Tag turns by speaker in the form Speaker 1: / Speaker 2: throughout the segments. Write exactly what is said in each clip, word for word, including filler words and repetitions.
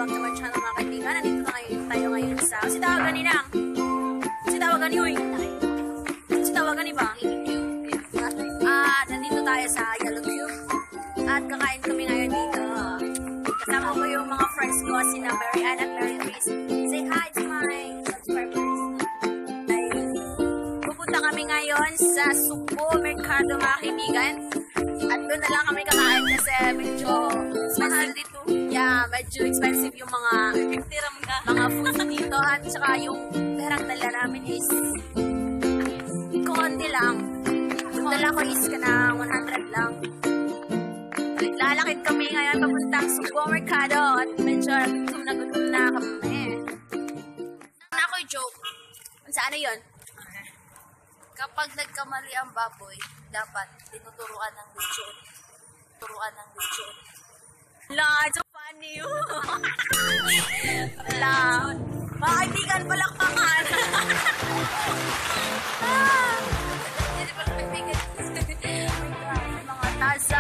Speaker 1: back to my channel mga kaibigan. Nandito na ngayon tayo ngayon sa si tawagan ni Nang. Si tawagan ni Uy. Si tawagan ni ba? Ah, nandito tayo sa Yellow Cube. At kakain kami ngayon dito. Kasama ko yung mga friends ko, si na Mary Ann at Mary Chris. Say hi to my subscribers. Ay, pupunta kami ngayon sa Subo Mercado mga kaibigan. At doon na lang kami kakain kasi medyo expensive dito. Yeah, medyo expensive yung mga mga food dito. At saka yung perang dala namin is konti lang. Yung dala ko is ka na one hundred lang. Lalakid kami ngayon papuntang Subo Mercado. At medyo gutom na gutom na kami. Na ako yung joke. Saan na yun? Kapag nagkamali ang baboy, dapat tinuturuan ng lechon. Turuan ng lechon. Wala, it's so funny. Wala. Mga kaibigan, palakpakan. Ah. Hindi pala kaibigan. Mga taza.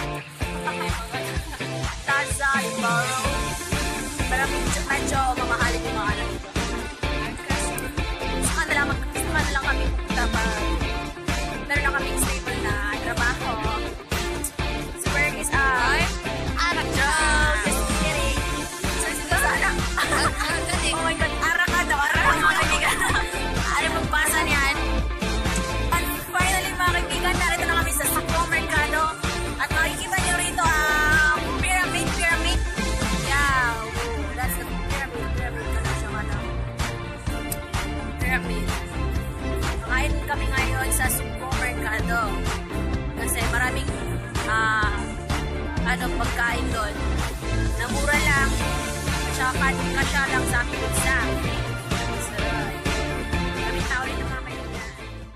Speaker 1: Taza, yung barrow. Pero medyo mamahalin yung mga anak dito. Saka na lang, saka na lang kami pupunta pa. Meron na kaming stable na trabaho. Si Berg is ay arak joke. Just kidding. So, sino sana? Oh my God, arak ka daw. Arak ka mga kaibigan. Ano magpasa niyan? And finally mga kaibigan, narito na kami sa Subo Mercado. At makikita nyo rito ang um, pyramid, pyramid. Yeah, oh, that's the pyramid, pyramid. Ano siya ano? Pyramid. Kain kami ngayon sa Subo Mercado. Kasi maraming uh, ano, pagkain doon. Namura lang. Tsaka kasya lang sa aking isa. So, kami tao rin ng mga kaibigan.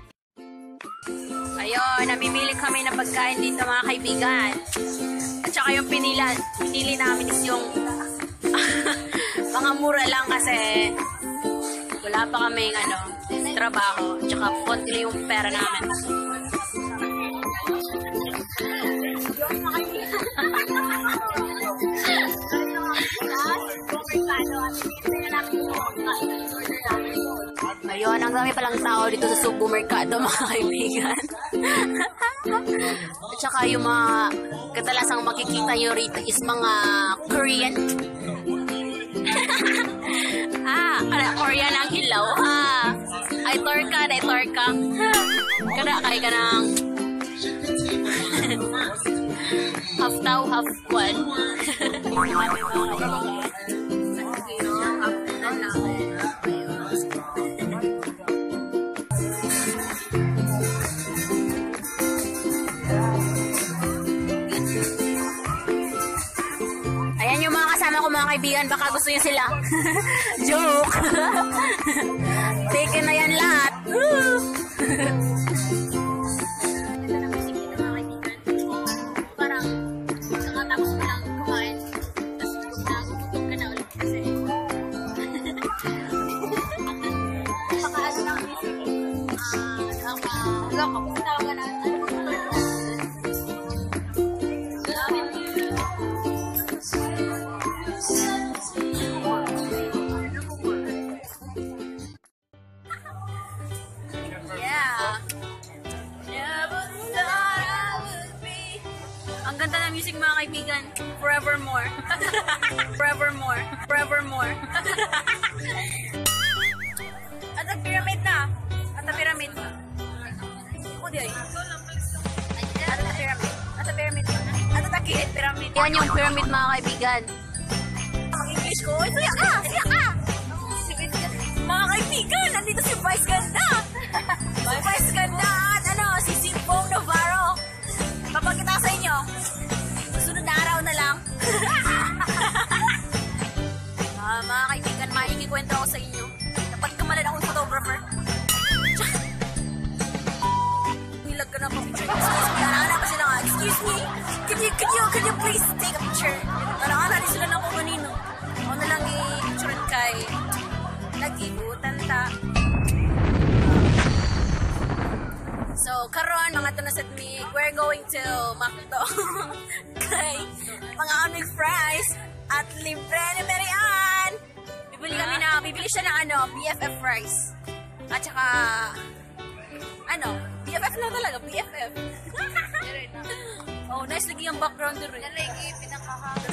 Speaker 1: Ayun, namimili kami ng pagkain dito mga kaibigan. At saka yung pinila, pinili namin is yung mga mura lang kasi wala pa kaming ano, trabaho. Tsaka konti lang yung pera namin. Ayun, ang dami palang tao dito sa Subo Mercado mga kaibigan. At saka yung mga kadalasang makikita nyo rito is mga Korean. Ah, kada Korean ang hilaw. Ah, ay torka, ay torka. Kada kay ka ng half tao, half one. Ayan yung mga kasama ko mga kaibigan, baka gusto nyo sila. Joke! Taken na yan lahat. Parang kakatapos mo lang kumain, tapos nagugutom ka na ulit kasi pakaano lang music. Ah, kapag tawagan na music mga kaibigan, forevermore. Forevermore. Forevermore. At ang pyramid na. At ang pyramid. O di ay. At ang pyramid. At ang pyramid. At ang takit pyramid. Yan yung pyramid mga kaibigan. Ang English ko, siya ka! Siya ka! Mga kaibigan, nandito si Vice Ganda. Si Vice Ganda at ano, si Simpong Navarro. Papakita sa inyo. Sunod na araw na lang. uh, mga kaibigan, maikikwento ako sa inyo. Dapat kamalan akong photographer. Nilag ka na po picture. Excuse me, anak-anak pa sila nga. Excuse me, can you, can you, can you please take a picture? Anak-anak din sila na kung kanino. Ako na lang i-picture kay nag-ibutan ta. So, karon mga tunasat me, we're going to Macdo. Kay mga aming fries. At libre ni Marian! Bibili kami na, bibili siya ng ano, B F F rice. At saka, ano, B F F na talaga, B F F. Oh, nice lagi yung background doon.
Speaker 2: Nalagi, pinakahanga.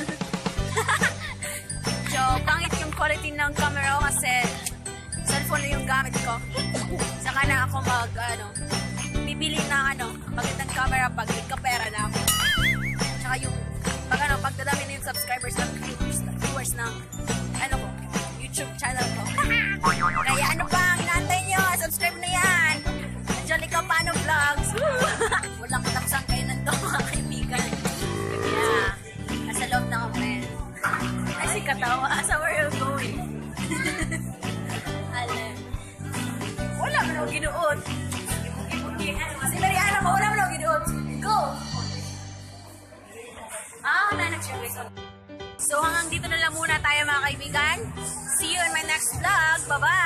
Speaker 1: So, pangit yung quality ng camera ko kasi cellphone na yung gamit ko. Saka na ako mag, ano, bibili na, ano, magandang camera pag ikapera na ako. Saka yung, pag ano, pagdadami na yung subscribers ng viewers, viewers ng, ano ko, YouTube channel ko. Kaya ano ba ang inaantay nyo? Subscribe na yan! Angelica Pano Vlogs! Walang katapusan kayo nandito mga kaibigan. Yeah. Nasa loob na kami. Ay, si Katawa. Asa where you going? Alam. Wala mo nang ginuot. Si Mariana mo, wala mo nang ginuot. Go! Ah, na nag-share. So hanggang dito na lang muna tayo mga kaibigan. See you in my next vlog. Bye-bye!